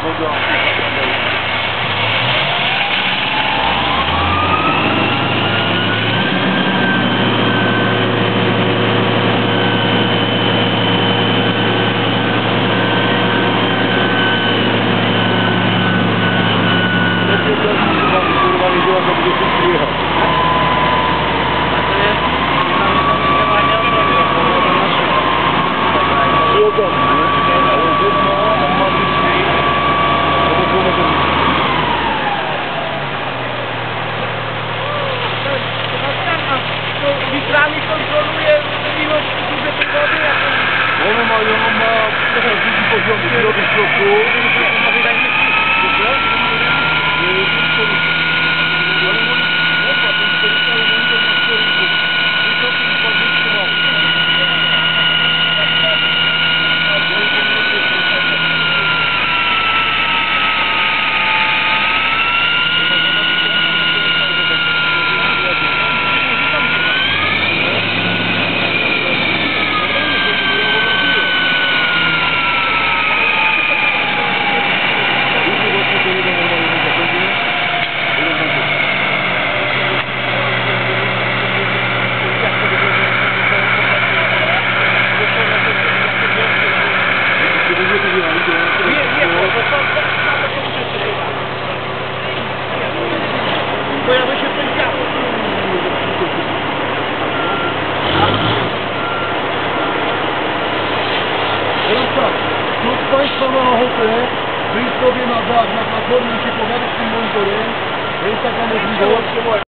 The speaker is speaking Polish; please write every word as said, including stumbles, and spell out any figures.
Litrami kontroluje ilość duże tej wody, jak to... One mają, on ma trochę drugi poziom wody w środku. Bo ja by się coś działo. Teraz tak, kto z Państwa ma ochotę wyjść sobie na dach, na platformę i się pogadać z tym monitorem, jest taka możliwość.